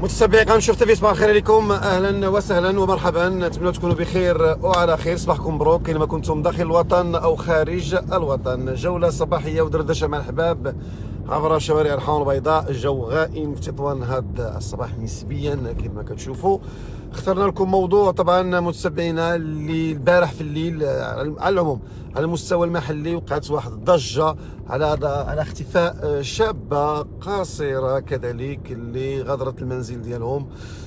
متتبعي قناه شوف تيفي، صباح الخير عليكم، اهلا وسهلا ومرحبا، نتمنى تكونوا بخير وعلى خير. صباحكم مبروك كينما كنتم داخل الوطن او خارج الوطن. جوله صباحيه ودردشه مع الحباب عبر شوارع الحمراء البيضاء. الجو غائم في تطوان هذا الصباح نسبيا كما كتشوفوا. اخترنا لكم موضوع طبعا متتبعينا اللي البارح في الليل على العموم على المستوى المحلي وقعت واحد الضجه على اختفاء شابه قاصره كذلك اللي غادرت المنزل ديالهم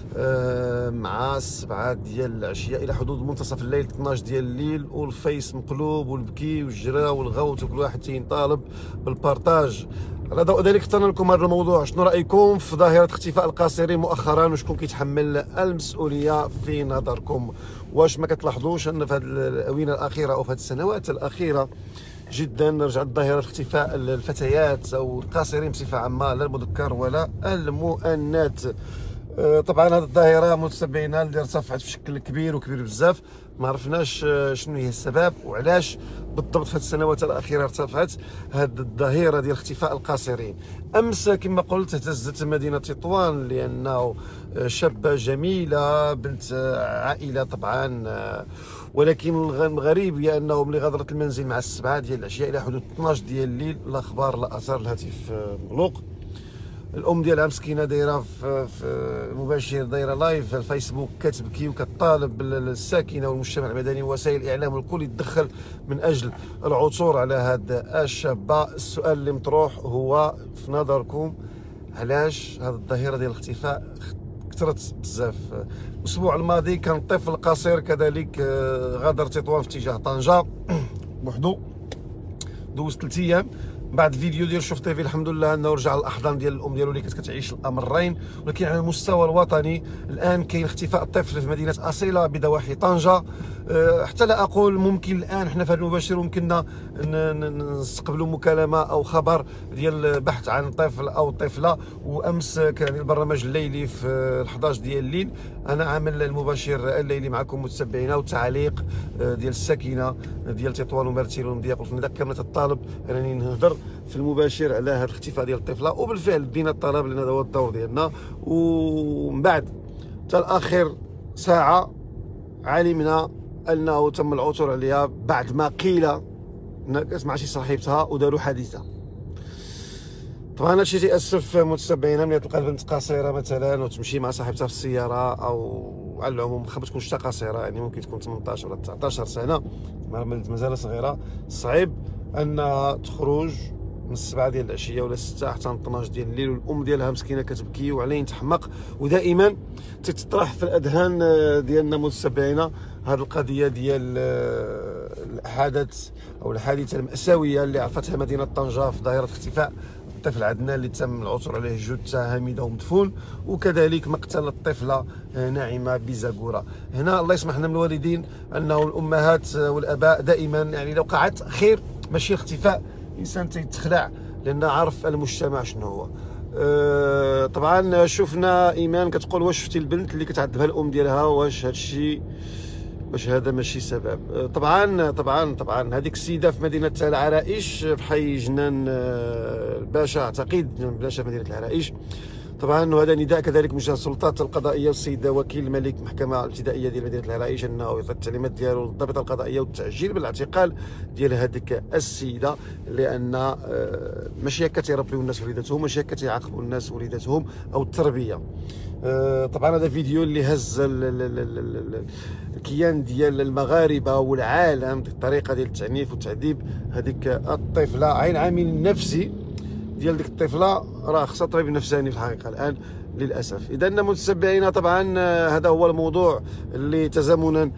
مع 7 ديال العشيه الى حدود منتصف الليل 12 ديال الليل، والفيس مقلوب والبكي والجرا والغوت وكل واحد تينطالب بالبارطاج. على ضوء ذلك اخترنا لكم هذا الموضوع. شنو رايكم في ظاهره اختفاء القاصرين مؤخرا، وشكون كيتحمل المسؤوليه في نظركم؟ واش ما كتلاحظوش ان في هذه الاونه الاخيره او في هذه السنوات الاخيره جدا رجعت ظاهره اختفاء الفتيات او القاصرين بصفه عامه، لا المذكر ولا المؤنث؟ طبعا هذه الظاهره متتبعينا اللي ارتفعت بشكل كبير بزاف، ما عرفناش شنو هي السبب وعلاش بالضبط في هذه السنوات الاخيره ارتفعت هذه الظاهره ديال اختفاء القاصرين. امس كما قلت اهتزت مدينه تطوان لانه شابه جميله بنت عائله طبعا، ولكن الغريب هي انه ملي غادرت المنزل مع 7 ديال العشيه الى حدود 12 ديال الليل لا اخبار لا اثار، الهاتف مغلوق. الام ديالها مسكينه دايره في مباشر، دايره لايف في الفيسبوك كتبكي وكتطالب الساكنه والمجتمع المدني ووسائل الاعلام والكل يتدخل من اجل العثور على هذه الشابه. السؤال اللي مطروح هو في نظركم علاش هذه الظاهره ديال الاختفاء كثرت بزاف؟ الاسبوع الماضي كان طفل قصير كذلك غادر تطوان في اتجاه طنجه بوحدو، دوز 3 ايام بعد فيديو ديال شوف تيفي الحمد لله انه رجع للاحضان ديال الام ديالو اللي كانت كتعيش الامرين. ولكن على المستوى الوطني الان كاين اختفاء الطفل في مدينه اصيله بضواحي طنجه. حتى لا اقول ممكن الان حنا في هذا المباشر ممكننا نستقبلوا مكالمه او خبر ديال بحث عن طفل او طفله. وامس كان البرنامج الليلي في 11 ديال الليل انا عامل المباشر الليلي معكم متتبعينا، والتعليق ديال الساكنه ديال تطوان ومرتيل والمضيق والفندق كامله الطالب انني نهضر في المباشر على هذا الاختفاء ديال الطفله، وبالفعل دينا الطلب لان هذا هو الدور ديالنا. ومن بعد حتى الاخر ساعه علمنا انه تم العثور عليها بعد ما قيل مع شي صاحبتها وداروا حادثه. طبعا هادشي تيأسف متتبعينا ملي تلقى البنت قصيره مثلا وتمشي مع صاحبتها في السياره، او على العموم واخا ما تكونش قصيره، يعني ممكن تكون 18 ولا 19 سنه مازال صغيره، صعيب انها تخرج من 7 ديال العشيه ولا 6 حتى 12 ديال الليل والام ديالها مسكينه كتبكي وعلين تحمق. ودائما تتطرح في الاذهان ديالنا متتبعينا هذه القضيه ديال الحادث او الحادثه المأساويه اللي عرفتها مدينه طنجه في ظاهره اختفاء الطفل عدنان اللي تم العثور عليه جثه هامده ومدفون، وكذلك مقتل الطفله ناعمه بزاكوره. هنا الله يسمح لنا من الوالدين انه الامهات والاباء دائما يعني لو قعدت خير ماشي اختفاء، الانسان تيتخلع لان عارف المجتمع شنو هو. طبعا شفنا ايمان كتقول واش شفتي البنت اللي كتعذبها الام ديالها، واش هادشي واش هذا ماشي سبب؟ طبعا هذيك السيده في مدينه العرائش في حي جنان الباشا، اعتقد جنان الباشا في مدينه العرائش. طبعا وهذا نداء كذلك موجه السلطات القضائيه والسيده وكيل الملك المحكمه الابتدائيه ديال مدينه العرائش انه يعطي التعليمات ديالو للضابطه القضائيه والتعجيل بالاعتقال ديال هذيك السيده، لان ماشي هكا تيربيو الناس وليداتهم، ماشي هكا تيعاقبوا الناس وليداتهم او التربيه. طبعا هذا فيديو اللي هز الكيان ديال المغاربه والعالم بالطريقه ديال التعنيف والتعذيب هذيك الطفله. عين عامل نفسي ديال ديك الطفله راه خصها طبيب نفساني في الحقيقه الان للاسف. اذا متتبعينا طبعا هذا هو الموضوع اللي تزامنا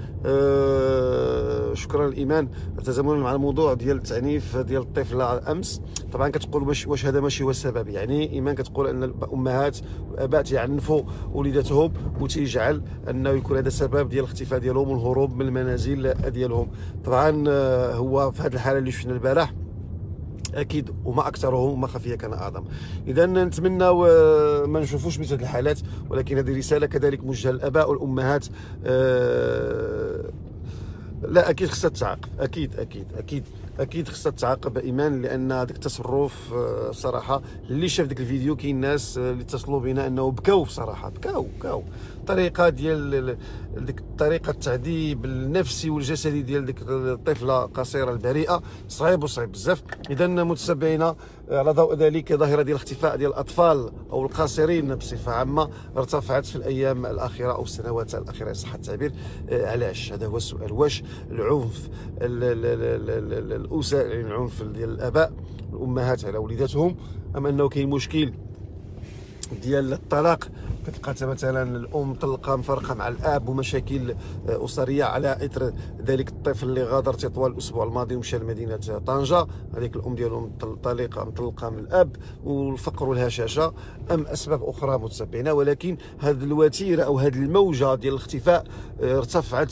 شكرا الايمان تزامنا مع الموضوع ديال التعنيف ديال الطفله امس. طبعا كتقول واش هذا ماشي هو السبب؟ يعني ايمان كتقول ان الامهات والاباء تيعنفوا وليداتهم وتيجعل انه يكون هذا سبب ديال الاختفاء ديالهم والهروب من المنازل ديالهم. طبعا هو في هذه الحاله اللي شفنا البارح اكيد وما اكثره وما خفيه كان اعظم. اذا نتمنى ما نشوفوش مثل هذه الحالات، ولكن هذه رساله كذلك موجهه للاباء والامهات. لا اكيد خصها تعاقب، اكيد اكيد خصها تعاقب ايمان، لان هذاك التصرف صراحه اللي شاف ديك الفيديو كاين ناس اللي اتصلوا بنا انه بكاو بصراحه، بكاو طريقه ديال ديك الطريقه التعذيب النفسي والجسدي ديال ديك الطفله القصيره البريئه صعيب بزاف. اذا متتبعينا على ضوء ذلك ظاهره ديال الاختفاء ديال الاطفال او القاصرين بصفه عامه ارتفعت في الايام الاخيره او السنوات الاخيره صح التعبير. علاش؟ هذا هو السؤال. واش العنف الاسري، يعني العنف ديال الاباء والامهات على وليداتهم، ام انه كاين مشكل ديال الطلاق؟ كتلقى مثلا الام مطلقه مفرقه مع الاب ومشاكل اسريه على اثر ذلك الطفل اللي غادر طوال الاسبوع الماضي ومشى لمدينه طنجه، هذيك الام ديالهم مطلقه من الاب، والفقر والهشاشه، ام اسباب اخرى متتبعين. ولكن هذه الوتيره او هذه الموجه ديال الاختفاء ارتفعت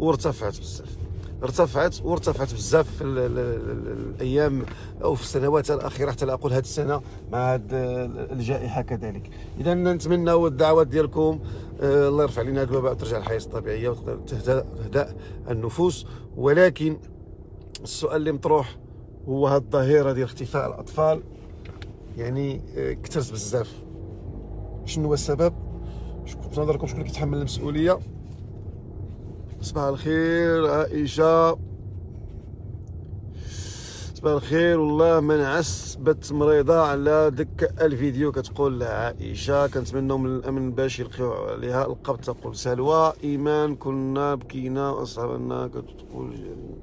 بزاف في الايام او في السنوات الاخيره، حتى لا اقول هذه السنه مع هذه الجائحه كذلك. اذا نتمنوا الدعوات ديالكم، الله يرفع لنا هذا الوباء وترجع الحياه الطبيعيه وتهدأ النفوس. ولكن السؤال اللي مطروح هو هذه الظاهره ديال اختفاء الاطفال، يعني كثرت بزاف. شنو هو السبب؟ في نظركم شكون اللي كيتحمل المسؤوليه؟ صباح الخير عائشة، صباح الخير. والله ما نعس بت مريضة على ديك الفيديو، كتقول عائشة. كنتمنوا من الأمن باش يلقيو عليها القبض. تقول سلوى إيمان كنا بكينا وأصحابنا كتقول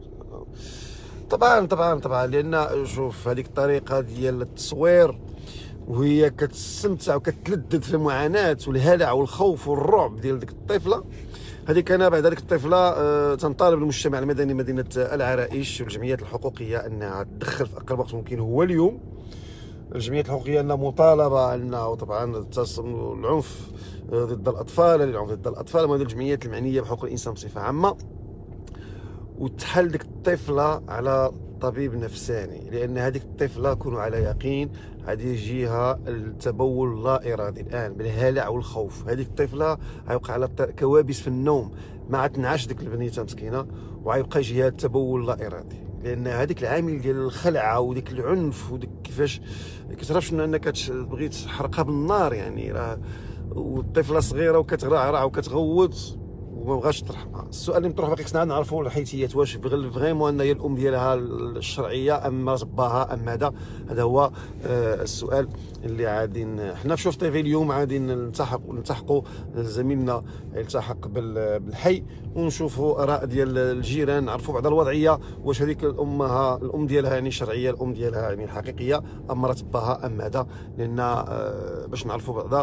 طبعا لأن شوف هذيك الطريقة ديال التصوير وهي كتستمتع وكتلذذ في المعاناة والهلع والخوف والرعب ديال ديك الطفلة هذيك. انا بعد هذيك الطفله تنطالب المجتمع المدني مدينه العرائش والجمعيات الحقوقيه انها تدخل في اقرب وقت ممكن، هو اليوم. الجمعيات الحقوقيه انها مطالبه انه طبعا العنف ضد الاطفال، العنف ضد الاطفال، وهذه الجمعيات المعنيه بحقوق الانسان بصفه عامه، وتحل ديك الطفله على طبيب نفساني، لان هذيك الطفله كونوا على يقين غادي يجيها التبول اللا ارادي الان بالهلع والخوف. هذيك الطفله غيوقع على كوابيس في النوم، ما عاد تنعش ديك البنيته مسكينه، وغيبقى يجيها التبول اللا ارادي، لان هذيك العامل ديال الخلعه وديك العنف وديك كيفاش كتعرف شنو انك تبغي تحرقها بالنار، يعني راه والطفله صغيره وكترعرع وكتغوت وما بغاش ترحمها. السؤال اللي مطروح باقي خصنا نعرفوا الحيثيات، واش فريمون ان هي الام ديالها الشرعيه ام باها ام ماذا؟ هذا هو السؤال اللي غادي حنا في شوف تيفي اليوم غادي نلتحقوا زميلنا يلتحق بالحي ونشوفوا اراء ديال الجيران، نعرفوا بعض الوضعيه، واش هذيك الام ديالها يعني شرعيه، الام ديالها يعني الحقيقيه، ام مرات باها ام ماذا؟ لان باش نعرفوا بعضا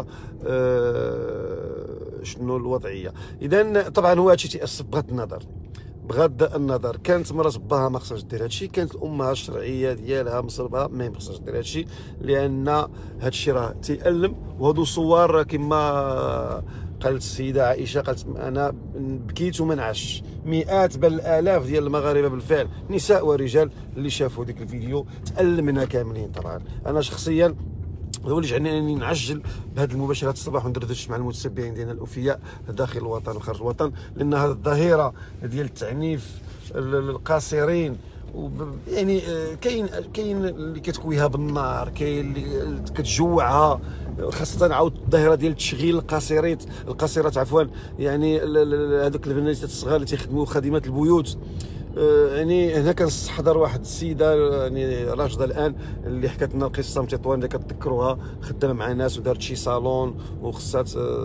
شنو الوضعيه. اذا طبعا هو هادشي تيأسف بغض النظر كانت مرات باها ما خصهاش دير هادشي، كانت امها الشرعيه ديالها مصربها ما خصهاش دير هادشي، لان هادشي راه تيألم. وهادو صور كما قالت السيده عائشه، قالت انا بكيت وما نعش. مئات بل الالاف ديال المغاربه بالفعل نساء ورجال اللي شافوا ديك الفيديو تألمنا كاملين. طبعا انا شخصيا هو اللي جعلني نعجل بهذه المباشرات الصباح وندردش مع المتتبعين ديالنا الاوفياء داخل الوطن وخارج الوطن، لان هذه الظاهره ديال التعنيف القاصرين يعني كاين اللي كتكويها بالنار، كاين اللي كتجوعها، خاصه عاود الظاهره ديال تشغيل القاصرات عفوا، يعني هذوك البنات الصغار اللي تيخدموا خادمات البيوت. يعني هنا كنستحضر واحد السيده يعني راشده الان اللي حكات لنا القصه من تطوان اللي كتذكروها، خدامه مع ناس ودارت شي صالون وخصها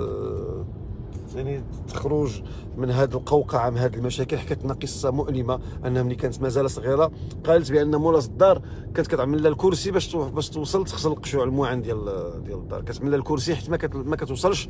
يعني تخرج من هذه القوقعه، من هذه المشاكل. حكت لنا قصه مؤلمه انها ملي كانت مازال صغيره قالت بان مولاة الدار كانت كتعمل لها الكرسي باش توصل تغسل القشوع الموعن ديال الدار، كتعمل لها الكرسي حيت ما كتوصلش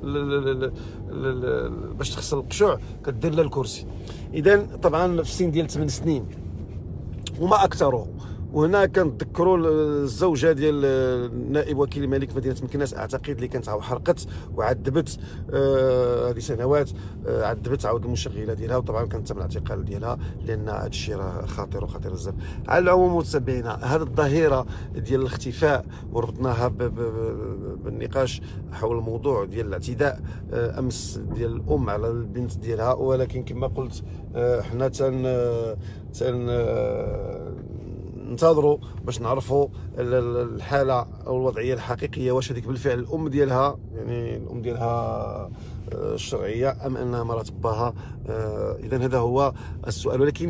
باش تغسل القشوع، كدير لها الكرسي. اذا طبعا في سن ديال 8 سنين وما اكثره. وهنا كنتذكروا الزوجه ديال النائب وكيل ملك مدينه مكناس اعتقد اللي كانت عاود حرقت وعذبت هذه سنوات، عذبت عاود المشغله ديالها، وطبعا كانت تم الاعتقال ديالها لان هذا الشيء راه خطير وخطير بزاف. على العموم متابعينا، هذه الظاهره ديال الاختفاء وربطناها بالنقاش حول الموضوع ديال الاعتداء امس ديال الام على البنت ديالها، ولكن كما قلت حنا ننتظروا باش نعرفوا الحاله او الوضعيه الحقيقيه، واش هذيك بالفعل الام ديالها، يعني الام ديالها الشرعيه ام انها مرات باها. اذا هذا هو السؤال. ولكن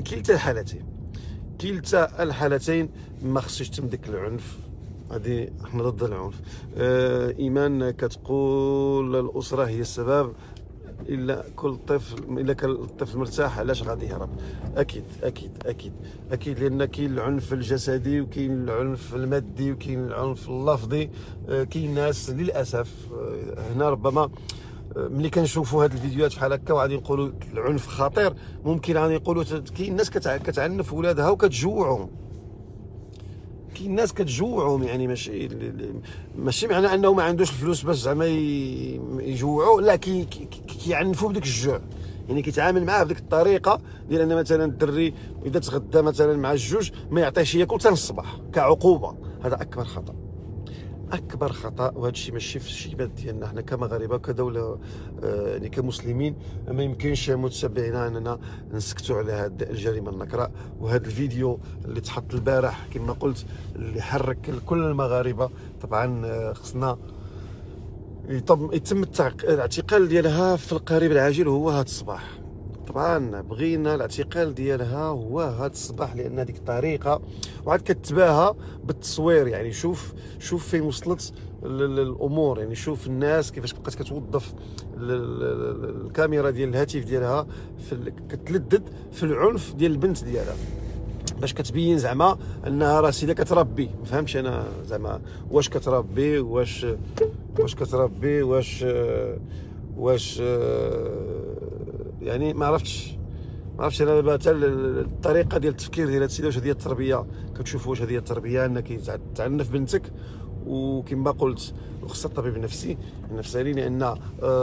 كلتا الحالتين ما خصش يتم ديك العنف. هذه احنا ضد العنف. ايمان كتقول الاسره هي السبب، الا كان الطفل مرتاح علاش غادي يهرب؟ اكيد لان كاين العنف الجسدي وكاين العنف المادي وكاين العنف اللفظي. كاين ناس للاسف هنا ربما ملي كنشوفوا هاد الفيديوهات بحال هكا وغادي نقولوا العنف خطير، ممكن غادي نقولوا كاين ناس كتعنف ولادها وكتجوعهم. كاين ناس كتجوعهم، يعني ماشي معنى انه ما عندوش الفلوس باش زعما يجوعوا، لا كيعنفوا بديك الجوع. يعني كيتعامل معاه بديك الطريقه ديال ان مثلا الدري اذا تغدى مثلا مع الجوج ما يعطيهش ياكل حتى الصباح كعقوبه. هذا اكبر خطا. وهذا الشيء ماشي في الشيبات ديالنا حنا كمغاربه كدوله، يعني كمسلمين. ما يمكنش متتبعين اننا نسكتوا على هذه الجريمه النكراء. وهذا الفيديو اللي تحط البارح كما قلت اللي حرك كل المغاربه، طبعا خصنا يتم الاعتقال ديالها في القريب العاجل، هو هذا الصباح. طبعا بغينا الاعتقال ديالها هو هذا الصباح، لان هذيك الطريقه وعاد كتباها بالتصوير. يعني شوف فين وصلت الامور، يعني شوف الناس كيفاش بقات كتوظف الكاميرا ديال الهاتف ديالها كتلدد في العنف ديال البنت ديالها باش كتبين زعما انها راه سيده كتربي. ما فهمتش انا زعما واش كتربي واش يعني ما عرفتش انا دابا حتى الطريقه ديال التفكير ديال هاد السيده واش هذه التربيه. كتشوفوا واش هذه التربيه انك تعنف بنتك. وكما قلت خصها الطبيب النفساني لان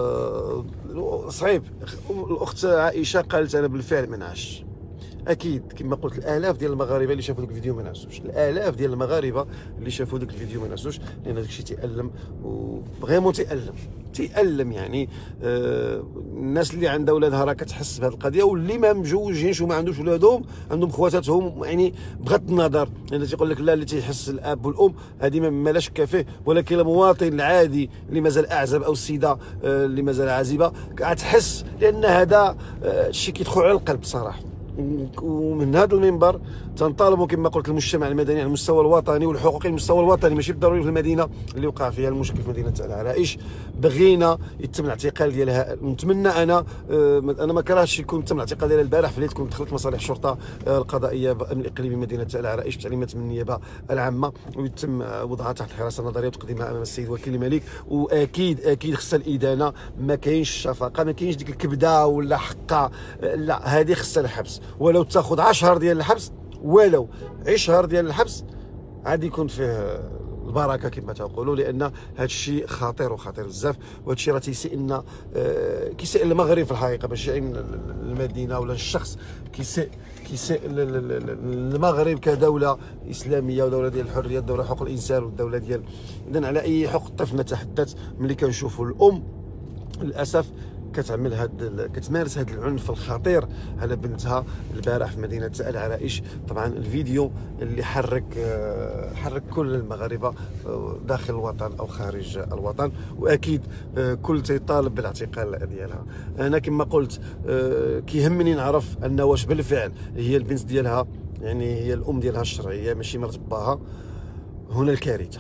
صعيب. الاخت عائشه قالت انا بالفعل ما نعش. اكيد كما قلت الالاف ديال المغاربه اللي شافوا ديك الفيديو ما نعسوش، الالاف ديال المغاربه اللي شافوا ديك الفيديو ما نعسوش، لان داك الشيء تيألم وفريمون تيألم. يعني الناس اللي عندها ولادها راه كتحس بهذه القضيه، واللي ما مجوجينش وما عندوش ولادهم عندهم خواتاتهم، يعني بغض النظر يعني تيقول لك لا اللي تيحس الاب والام هذه ما لاش كافيه. ولكن المواطن العادي اللي مازال اعزب او السيده اللي مازال عازبه غتحس، لان هذا الشيء كيدخل على القلب صراحه. ومن هذا المنبر تنطالبوا كما قلت المجتمع المدني على المستوى الوطني والحقوقي. المستوى الوطني ماشي بالضروري في المدينه اللي وقع فيها المشكل في مدينه العرائش. بغينا يتم الاعتقال ديالها. نتمنى انا ما كرهتش يكون تم الاعتقال ديالها البارح، فليت تكون دخلت مصالح الشرطه القضائيه الامن الاقليمي مدينه العرائش بتعليمات من النيابه العامه، ويتم وضعها تحت الحراسه النظريه وتقديمها امام السيد وكيل الملك. واكيد خصها الادانه. ما كاينش الشفقه، ما كاينش ديك الكبده ولا حقه، لا هذه خصها الحبس، ولو تاخذ 10 ديال الحبس، ولو 10 ديال الحبس عاد يكون فيه البركه كما تقولوا. لان هذا الشيء خطير بزاف، وهذا الشيء راه كيسيء المغرب في الحقيقه، ماشي المدينه ولا الشخص. كيسيء المغرب كدوله اسلاميه ودوله ديال الحريه، دوله حقوق الانسان والدوله ديال. اذا على اي حق الطفل نتحدث ملي كنشوفوا الام للاسف كتمارس هذا العنف الخطير على بنتها البارح في مدينه العرائش. طبعا الفيديو اللي حرك كل المغاربه داخل الوطن او خارج الوطن، واكيد كل تيطالب بالاعتقال ديالها. انا كما قلت كيهمني نعرف ان واش بالفعل هي البنت ديالها، يعني هي الام ديالها الشرعيه ماشي مرت باها. هنا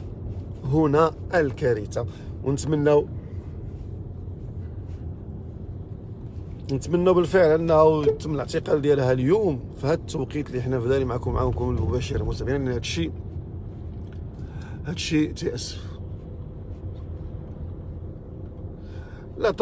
الكارثه. ونتمنوا بالفعل انه يتم الاعتقال ديالها اليوم في هذا التوقيت اللي حنا في معكم المباشر المتابعين. لان هذا الشيء تيأسف. لا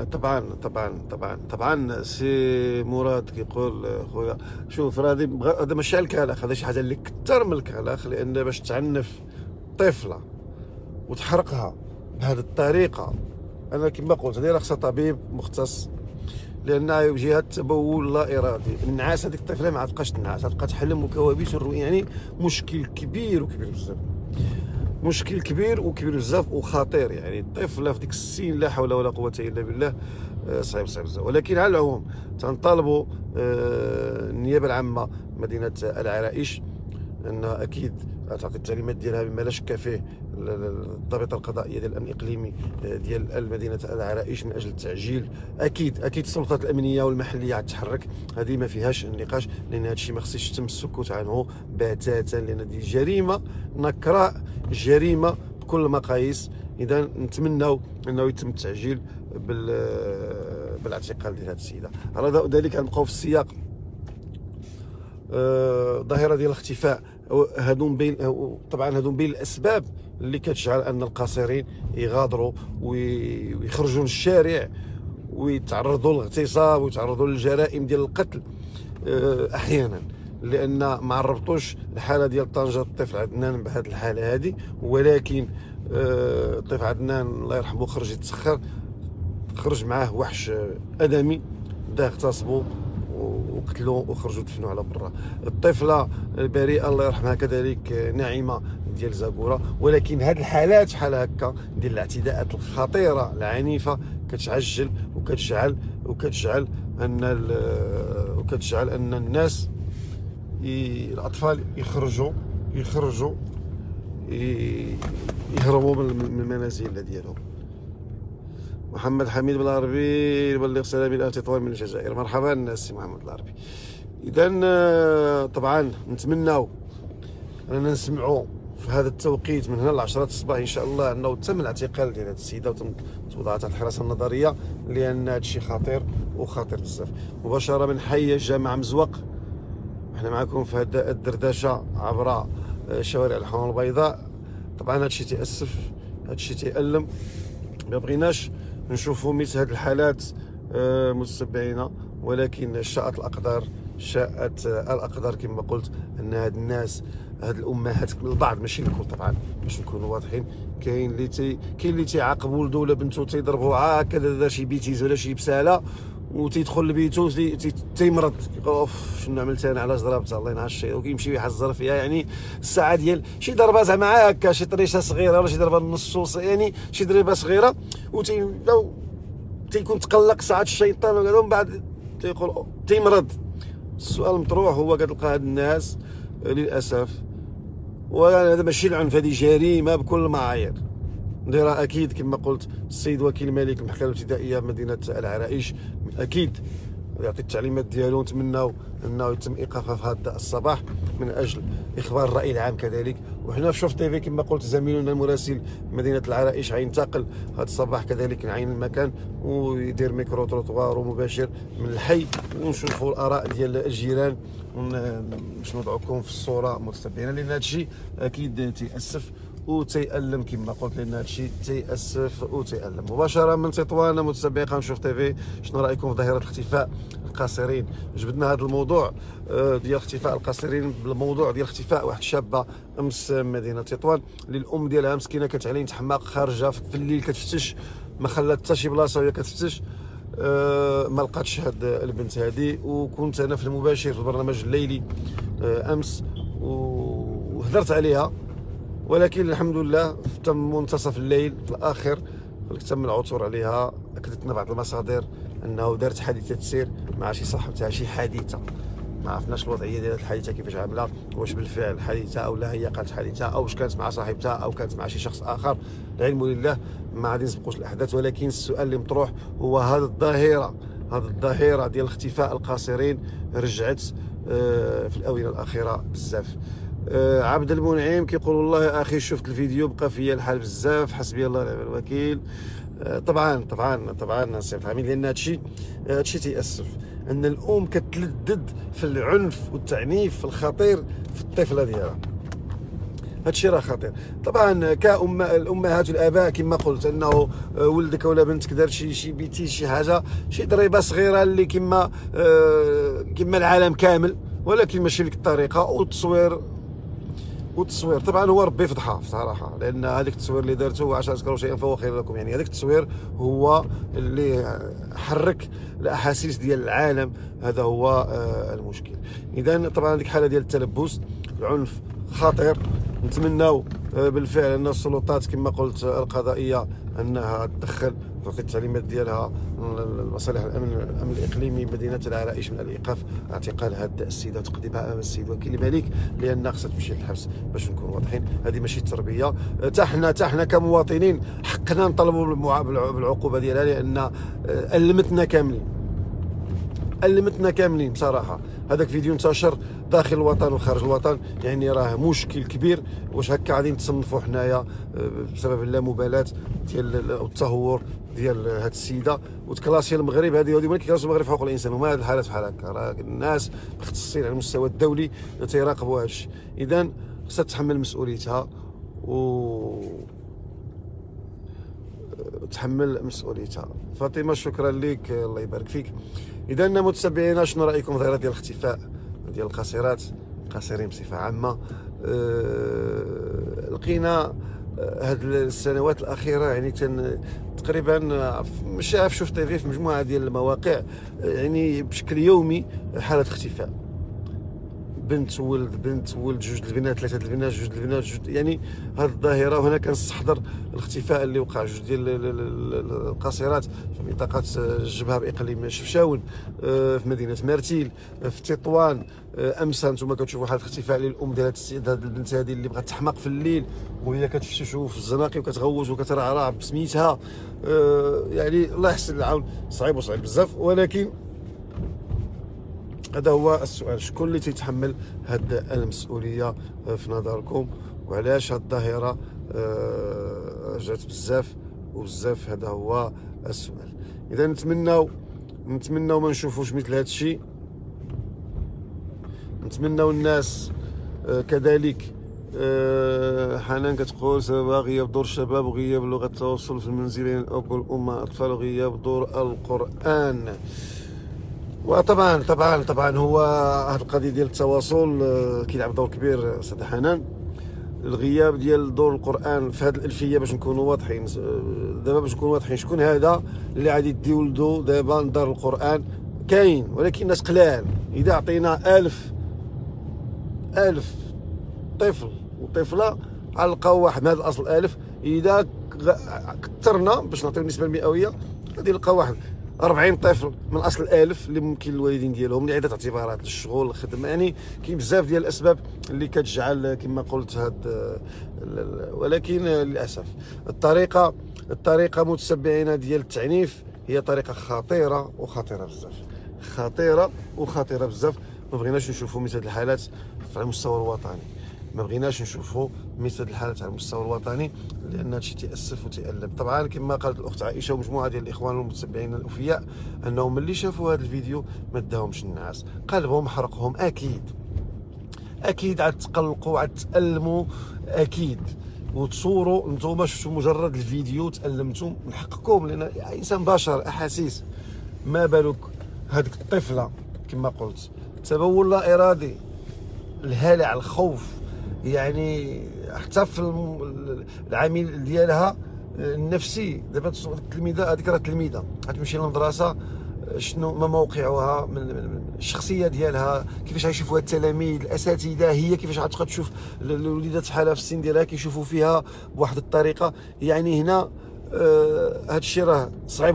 طبعا سي مراد كيقول خويا شوف راه هذا ماشي الكلاخ، هذا شي حاجه اللي كثر من الكلاخ. لان باش تعنف طفله وتحرقها بهذه الطريقه، انا كما قلت هذه راه خصها طبيب مختص، لان جهه التبول لا ارادي. النعاس هذيك الطفله ما تبقاش تنعس، تبقى تحلم وكوابيس يعني مشكل كبير بزاف، مشكل كبير بزاف وخطير. يعني الطفله في ديك السن لا حول ولا قوه الا بالله صعيب بزاف. ولكن على العموم تنطالبوا النيابه العامه مدينه العرائش ان اكيد تعطي التعليمات ديالها بما لا شك فيه الضابطه القضائيه ديال الامن الاقليمي ديال مدينه العرائش من اجل التعجيل. اكيد السلطات الامنيه والمحليه غتتحرك، هذه ما فيهاش النقاش، لان هذا الشيء ما خصش يتم السكوت عنه بتاتا، لان هذه جريمه نكراء، جريمه بكل المقاييس. اذا نتمناو انه يتم التعجيل بالاعتقال ديال هذه السيده. رضاء ذلك غنبقاو في السياق ظاهره ديال الاختفاء. هادو طبعا هادو بين الاسباب اللي كتجعل ان القاصرين يغادروا ويخرجوا للشارع ويتعرضوا للاغتصاب ويتعرضوا للجرائم ديال القتل احيانا، لان ما عرفتوش الحاله ديال طنجه الطفل عدنان بهذه الحاله هذه، ولكن الطفل عدنان الله يرحمه خرج يتسخر، خرج معاه وحش ادمي، بدا اغتصبوا وقتلوا وخرجوا دفنوا على برا. الطفله البريئه الله يرحمها كذلك ناعمه ديال زاكوره. ولكن هذه الحالات بحال هكا ديال الاعتداءات الخطيره العنيفه كتعجل وكتجعل ان الناس الاطفال يخرجوا يهربوا من المنازل ديالهم. محمد حميد بالعربي يبلغ سلامي الى تطوان من الجزائر. مرحبا السي محمد بالعربي. اذا طبعا نتمناو اننا نسمعوا في هذا التوقيت من هنا ل 10 الصباح ان شاء الله انه تم الاعتقال ديال هذه السيده وتم وضعها تحت الحراسه النظريه، لان هذا الشيء خطير بزاف. مباشره من حي جامع مزوق، احنا معكم في هذا الدردشه عبر شوارع الحمام البيضاء. طبعا هذا الشيء تاسف، هذا الشيء تيألم، ما بغيناش نشوفوا مثل هذه الحالات متتبعين، ولكن شاءت الاقدار كما قلت ان هاد الناس، هاد الامهات، البعض ماشي الكل طبعا باش نكونوا واضحين، كاين اللي تيعاقب ولده ولا بنته تيضربوه هكذا، دار شي بيتيز ولا شي بساله وتيدخل لبيتو تيمرض، يقول شنو عملت انا، علاش ضربتها، الله ينعس الشيء، وكيمشي يحزر فيها. يعني الساعه ديال شي ضربه زعما هكا، شي طريشه صغيره ولا شي ضربه نص، يعني شي ضربه صغيره تيكون تقلق ساعه الشيطان وكذا، ومن بعد تيقول تيمرض. السؤال المطروح هو كتلقى هاد الناس للاسف، وهذا ماشي العنف، هذه جريمه بكل المعايير، نديرها اكيد كما قلت السيد وكيل ملك المحكمه الابتدائيه بمدينه العرائش اكيد يعطي التعليمات ديالو. نتمناو انه يتم ايقافها في هذا الصباح من اجل اخبار الراي العام كذلك. وحنا في شوف تيفي كما قلت زميلنا المراسل مدينه العرائش غينتقل هذا الصباح كذلك نعين المكان ويدير ميكرو تروطوار ومباشر من الحي، ونشوفوا الاراء ديال الجيران باش نوضعوكم في الصوره متتبعين، لان هذا الشيء اكيد تيأسف وتيألم كما قلت، لان هذا الشيء تيأسف وتيألم. مباشره من تطوان متتبعين قناه شوف تيفي، شنو رايكم في ظاهره اختفاء القاصرين؟ جبدنا هذا الموضوع ديال اختفاء القاصرين بالموضوع ديال اختفاء واحد الشابه امس مدينه تطوان اللي الام ديالها مسكينه كتعلين تحماق خارجه في الليل كتفتش، ما خلات حتى شي بلاصه وهي كتفتش، ما لقاتش هاد البنت هذه. وكنت انا في المباشر في البرنامج الليلي امس وهدرت عليها، ولكن الحمد لله تم منتصف الليل في الاخر تم العثور عليها. اكدتنا بعض المصادر انه دارت حادثه سير مع شي صاحبتها، شي حادثه ما عرفناش الوضعيه ديال الحادثه كيفاش عامله، واش بالفعل حادثه او لا هي قالت حادثه، او واش كانت مع صاحبتها او كانت مع شي شخص اخر، العلم لله، ما غادي نسبقوش الاحداث. ولكن السؤال اللي مطروح هو هذه الظاهره ديال اختفاء القاصرين رجعت في الاونه الاخيره بزاف. عبد المنعم كيقول والله يا اخي شفت الفيديو بقى فيا الحال بزاف، حسبي الله ونعم الوكيل. طبعا سي حميد، لان هادشي تيأسف ان الام كتلدد في العنف والتعنيف الخطير في الطفله ديالها. هادشي راه خطير طبعا. الامهات والاباء كما قلت انه ولدك ولا بنتك دار شي بيتي شي حاجه، شي ضريبه صغيره اللي كما العالم كامل، ولكن ماشي بديك الطريقه. والتصوير طبعا هو ربي فضحها بصراحه، لان هذاك التصوير اللي دارته عشان تذكروا شيئا فهو خير لكم، يعني هذاك التصوير هو اللي حرك الاحاسيس ديال العالم، هذا هو المشكل. اذا طبعا هذيك الحاله ديال التلبس، العنف خطير. نتمناو بالفعل ان السلطات كما قلت القضائيه انها تدخل تعطي التعليمات ديالها لمصالح الامن الاقليمي مدينه العرائش من الايقاف اعتقال هذه السيده وتقديمها امام السيد وكيل الملك، لان خصها تمشي للحبس. باش نكونوا واضحين، هذه ماشي تربيه. حنا كمواطنين حقنا نطلبوا بالعقوبه ديالها، لان ألمتنا كاملين بصراحه. هذاك فيديو انتشر داخل الوطن وخارج الوطن، يعني راه مشكل كبير. واش هكا غادي نتصنفوا حنايا بسبب اللامبالاه ديال التهور ديال هذه السيده وتكلاسي المغرب؟ هذه ولكن كلاسي المغرب في حقوق الانسان، وما هذه الحالات بحال هكا راه الناس مختصين على المستوى الدولي تيراقبوا هذا الشيء. اذا خصها تتحمل مسؤوليتها تحمل مسؤوليتها. فاطمه شكرا لك، الله يبارك فيك. اذا متتبعينا، شنو رايكم في ظاهره ديال الاختفاء ديال القاصرين بصفه عامه؟ لقينا هاد السنوات الاخيره يعني تقريبا مش عارف، شفت في مجموعه ديال المواقع يعني بشكل يومي حاله اختفاء. بنت ولد جوج البنات، ثلاثه البنات، جوج البنات، يعني هذه الظاهره. وهنا كنستحضر الاختفاء اللي وقع جوج ديال القاصرات في منطقه الجبهه باقليم شفشاون، في مدينه مرتيل، في تطوان. امس انتم كتشوفوا حاله اختفاء للام ديال هذه البنت هذه اللي بغات تحمق في الليل وهي كتفششوا في الزناقي وكتغوت وكترعرع بسميتها. يعني الله يحسن العون، صعيب بزاف. ولكن هذا هو السؤال، شكون اللي تيتحمل هاد المسؤوليه في نظركم؟ وعلاش هاد الظاهره جات بزاف؟ هذا هو السؤال. اذا نتمناو ما نشوفوش مثل هذا الشيء. نتمناو الناس كذلك. حنان كتقول سبب غياب دور الشباب وغياب لغه التواصل في المنزلين الاب والام الاطفال وغياب دور القران. وطبعا هو هذه القضيه ديال التواصل كيلعب دور كبير استاذ حنان. الغياب ديال دور القران في هذه الالفيه، باش نكونوا واضحين دابا، شكون هذا اللي غادي يدي ولدو دابا لدار القران؟ كاين، ولكن الناس قلال. اذا عطينا 1000 طفل وطفله غنلقاو واحد من هذا الاصل 1000. اذا كثرنا باش نعطيو النسبه المئويه غادي نلقاو واحد 40 طفل من اصل 1000 اللي ممكن الوالدين ديالهم لعده اعتبارات، الشغل، الخدمه، يعني كاين بزاف ديال الاسباب اللي كتجعل كما قلت هاد. ولكن للاسف الطريقه متتبعين ديال التعنيف هي طريقه خطيره بزاف. ما بغيناش نشوفوا مثل الحالات على المستوى الوطني، على المستوى الوطني، لان هادشي تيأسف وتيألم. طبعا كما قالت الاخت عائشه ومجموعه ديال الاخوان والمتتبعين الاوفياء انهم ملي شافوا هذا الفيديو ما داهمش النعاس، قلبهم حرقهم. اكيد عاد تقلقوا، عاد تألموا اكيد. وتصوروا نتوما شفتوا مجرد الفيديو تألمتم من حقكم، لان انسان بشر احاسيس. ما بالك هذيك الطفله كما قلت، تبول لا ارادي، الهلع، الخوف، يعني حتى في العامل ديالها النفسي. دابا التلميذه هذيك راه تلميذه غتمشي للمدرسه، شنو ما موقعها من الشخصيه ديالها، كيفاش غيشوفوها التلاميذ، الاساتذه، هي كيفاش غتبقى تشوف الوليدات بحالها في السن ديالها كيشوفوا فيها بواحد الطريقه. يعني هنا هذا الشيء راه صعيب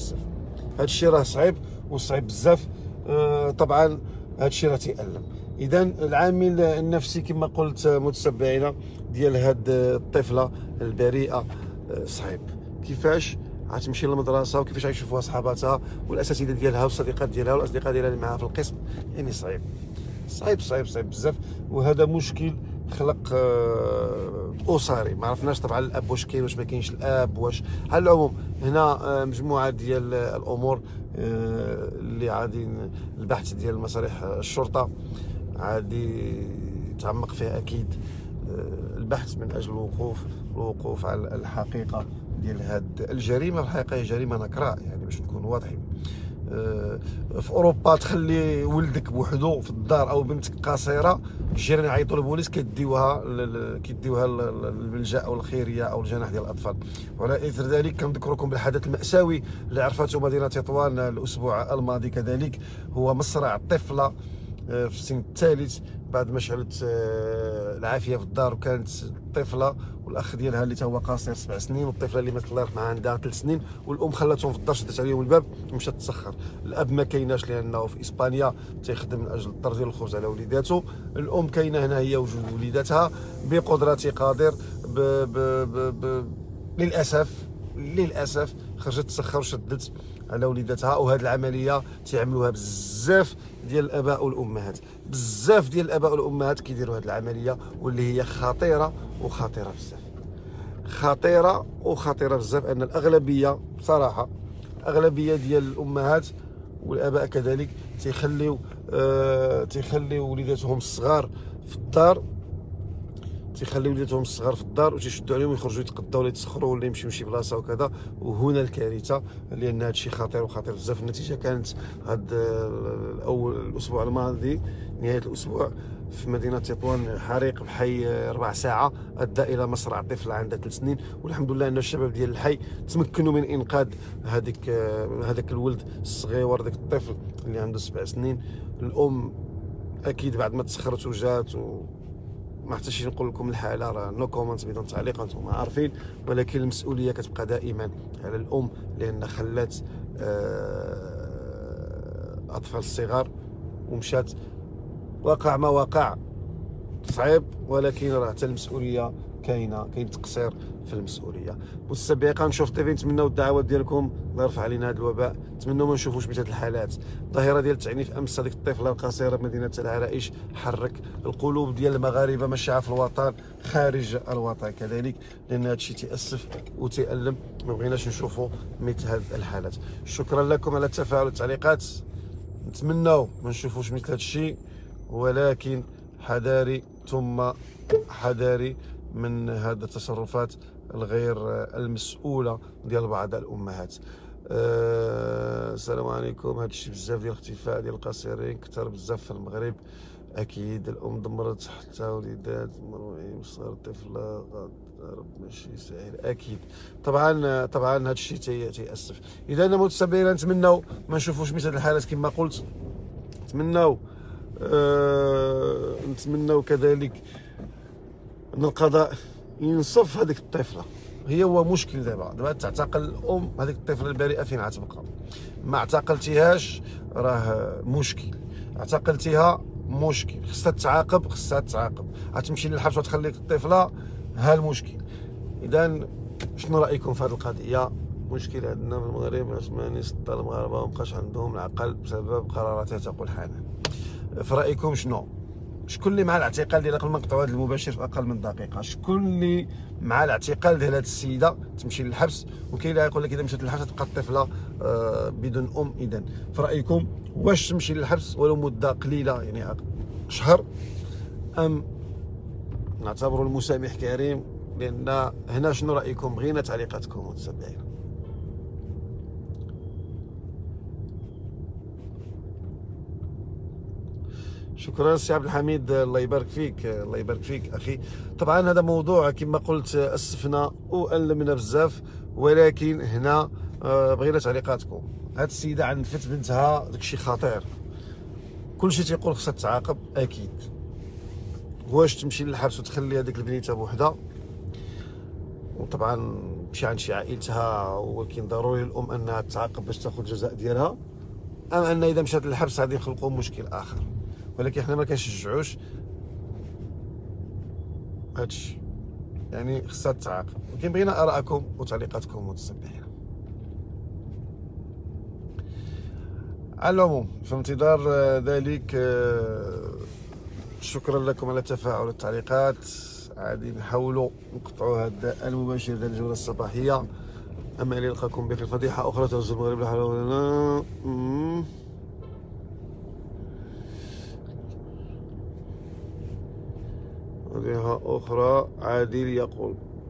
بزاف. طبعا هذا الشيء راه تيألم. اذا العامل النفسي كما قلت متتبعينا ديال هاد الطفله البريئه صعيب. كيفاش غتمشي للمدرسه وكيفاش غيشوفوها صحاباتها والاساتذه ديالها والصديقات ديالها والاصدقاء ديالها اللي معاها في القسم؟ يعني صعيب بزاف. وهذا مشكل خلق اسري. ما عرفناش طبعا الاب واش كاين واش ما كاينش الاب واش. على العموم هنا مجموعه ديال الامور اللي غادي البحث ديال مصالح الشرطه غادي يتعمق فيها اكيد. البحث من اجل الوقوف على الحقيقه ديال هاد الجريمه. الحقيقه هي جريمه نكراء، يعني باش نكونوا واضحين. في اوروبا تخلي ولدك بوحدو في الدار او بنتك قصيره، الجيران يعيطوا للبوليس كيديوها للملجا او الخيريه او الجناح ديال الاطفال. وعلى اثر ذلك كنذكركم بالحدث الماساوي اللي عرفته مدينه تطوان الاسبوع الماضي كذلك، هو مصرع طفله في السن الثالث بعد ما شعلت العافيه في الدار، وكانت طفله والاخ ديالها اللي هو قاصر 7 سنين، والطفله اللي ماتت الله يرحمها عندها 3 سنين، والام خلاتهم في الدار، شدت عليهم الباب ومشات تسخر. الاب ما كايناش لانه في اسبانيا تيخدم من اجل الضر ديال الخبز على وليداتو. الام كاينه هنا هي وجوج وليداتها بقدرتي قادر. للاسف خرجت تسخر وشدت على وليداتها. وهذه العمليه تيعملوها بزاف ديال الاباء والامهات، بزاف ديال الاباء والامهات كيديروا هذه العمليه، واللي هي خطيره بزاف، خطيره بزاف. ان الاغلبيه بصراحه، الاغلبيه ديال الامهات والاباء كذلك تيخليو وليداتهم الصغار في الدار، وتيشدوا عليهم ويخرجوا يتقداو ولا يتسخروا ولا يمشيو شي بلاصه وكذا. وهنا الكارثه، لان هذا الشيء خطير بزاف. النتيجه كانت اول الاسبوع الماضي، نهايه الاسبوع، في مدينه تطوان، حريق بحي 4 ساعة ادى الى مصرع طفل عندها 3 سنين. والحمد لله ان الشباب ديال الحي تمكنوا من انقاذ هذاك الولد الصغير، ذاك الطفل اللي عنده 7 سنين. الام اكيد بعد ما تسخرت وجات، ما حتى شي نقول لكم الحاله راه نو كومنت بدون تعليق، انتم عارفين. ولكن المسؤوليه كتبقى دائما على الام، لان خلات اطفال الصغار ومشات. وقع ما وقع صعيب، ولكن راه حتى المسؤوليه كاين تقصير في المسؤوليه. مستبقا نشوف تيفي، نتمنوا الدعوات ديالكم الله يرفع علينا هذا الوباء، نتمنوا ما نشوفوش مثل هذه الحالات. الظاهره ديال التعنيف امس، هذيك الطفله القصيره بمدينه العرائش، حرك القلوب ديال المغاربه مشاعر في الوطن خارج الوطن كذلك، لان هذا الشيء تيأسف وتيألم. ما بغيناش نشوفوا مثل هذه الحالات. شكرا لكم على التفاعل والتعليقات، نتمنوا ما نشوفوش مثل هذا الشيء، ولكن حذاري ثم حذاري من هذه التصرفات الغير المسؤوله ديال بعض الامهات. السلام عليكم. هذا الشيء بزاف ديال الاختفاء ديال القصيرين كثر بزاف في المغرب. اكيد الام دمرت حتى وليدات مروعين، صغار الطفله رب ماشي سهل. اكيد طبعا هذا الشيء تيأسف. اذا متابعينا نتمنوا ما نشوفوش مثل الحالات كما قلت، نتمنوا كذلك ان القضاء ينصف هذيك الطفله. هو مشكل دابا تعتقل الام هذيك الطفله البريئه، فين غتبقى؟ ما اعتقلتيهاش راه مشكل، اعتقلتيها مشكل، خصها تعاقب. غتمشي للحبس وتخليك الطفله، ها المشكل. اذا شنو رايكم في هذه القضيه؟ مشكل عندنا في المغرب العثماني، 6 المغاربه ما بقاش عندهم العقل بسبب قراراته تقول حنان. في رايكم شنو؟ شكون اللي مع الاعتقال ديالها؟ قبل ما نقطعوا هذا المباشر في اقل من دقيقه، شكون اللي مع الاعتقال ديال هذه السيده تمشي للحبس؟ وكاين اللي يقول لك اذا مشات للحبس تبقى الطفله بدون ام. اذا في رايكم واش تمشي للحبس ولو مده قليله، يعني شهر، ام نعتبروا المسامح كريم؟ لان هنا شنو رايكم؟ بغينا تعليقاتكم متابعين. شكرا سي عبد الحميد، الله يبارك فيك اخي. طبعا هذا موضوع كما قلت اسفنا والمنا بزاف، ولكن هنا بغينا تعليقاتكم. هاد السيده عنفت بنتها، داكشي خطير، كلشي تيقول خصها تعاقب. اكيد واش تمشي للحبس وتخلي هذيك البنيته بوحدها، وطبعا تمشي عند شي عائلتها، ولكن ضروري الام انها تعاقب باش تاخذ الجزاء ديالها، ام ان اذا مشات للحبس غادي يخلقوا مشكل اخر. ولكن احنا ما كنشجعوش هادشي، يعني خصها تعاقب. ولكن بغينا ارائكم وتعليقاتكم متسبحين. على العموم في انتظار ذلك، شكرا لكم على التفاعل والتعليقات. غادي نحاولوا نقطعوا هذا المباشر ديال الجوله الصباحيه. اما الى نلقاكم بخير. فضيحه اخرى تهز المغرب، لا حول ولا قوه. فضيحه اخرى، عادل يقول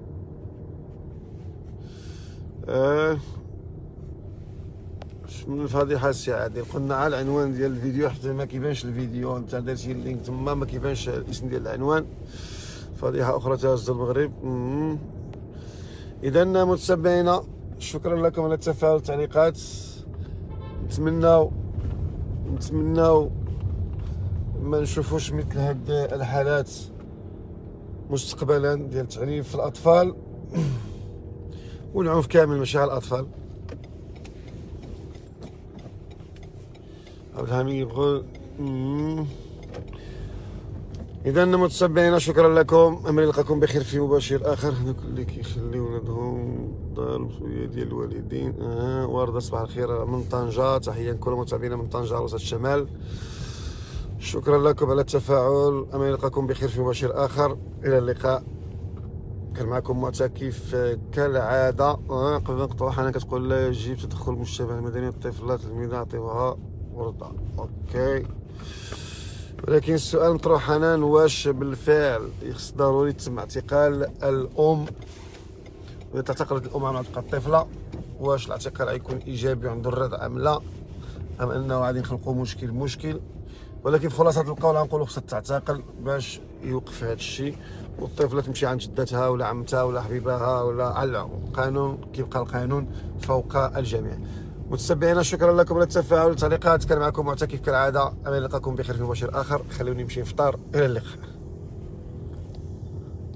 من الفضيحه السي عادل؟ قلنا على العنوان ديال الفيديو حتى ما كيبانش الفيديو، انت درتي اللينك تما ما كيبانش الاسم ديال العنوان. فضيحه اخرى تهز المغرب. اذا متابعينا شكرا لكم على التفاعل والتعليقات. نتمناو ما نشوفوش مثل هاد الحالات مستقبلا ديال التعنيف في الاطفال والعنف كامل ماشي على الاطفال. عبد الحميد يقول اذا متتبعينا شكرا لكم، امل نلقاكم بخير في مباشر اخر. هذوك اللي كيخليو ولادهم دار المسؤوليه ديال الوالدين. ورده صباح الخير من طنجه، تحيه لكل متابعينا من طنجه وسط الشمال، شكرا لكم على التفاعل، امل نلقاكم بخير في مباشر اخر، الى اللقاء. كان معكم معتكف كالعاده. قبل ما نقطعوا حنا كتقول لا يجب تدخل المجتمع المدني الطفلات الميدان عطيوها ورده. اوكي، ولكن السؤال مطروح حنان، واش بالفعل يخص ضروري يتم اعتقال الام؟ اذا تعتقلت الام عم تبقى الطفله، واش الاعتقال غيكون ايجابي عند الرضع ام لا، ام انه غادي نخلقوا مشكل؟ ولكن في خلاصه القول غنقولوا خصها تعتقل باش يوقف هذا الشيء، والطفله تمشي عند جدتها ولا عمتها ولا حبيبها ولا على العموم. القانون كيبقى القانون فوق الجميع. متتبعينا شكرا لكم على التفاعل والتعليقات. كان معكم معتكف كالعاده، امل نلقاكم بخير في مباشر اخر. خلوني نمشي نفطر، الى اللقاء.